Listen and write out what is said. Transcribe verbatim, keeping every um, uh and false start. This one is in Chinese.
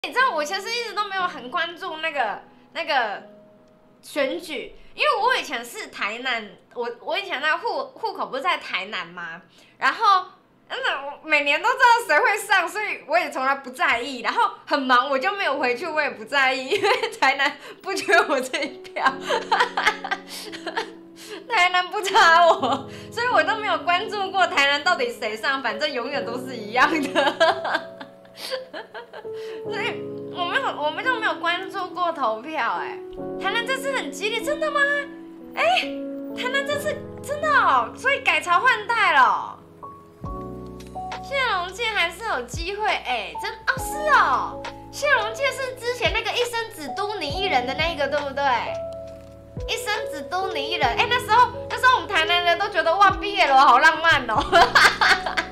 你知道我其实一直都没有很关注那个那个选举，因为我以前是台南，我我以前那个户户口不是在台南吗？然后真的我每年都知道谁会上，所以我也从来不在意。然后很忙，我就没有回去，我也不在意，因为台南不缺我这一票，台南不差我，所以我都没有关注过台南到底谁上，反正永远都是一样的。所以我们我们就没有关注过投票哎、欸。台南这次很激烈，真的吗？哎、欸，台南这次真的哦，所以改朝换代了、哦。谢龙介还是有机会哎、欸，真哦是哦，谢龙介是之前那个一生只督你一人的那一个对不对？一生只督你一人，哎、欸、那时候那时候我们台南人都觉得哇毕业了好浪漫哦。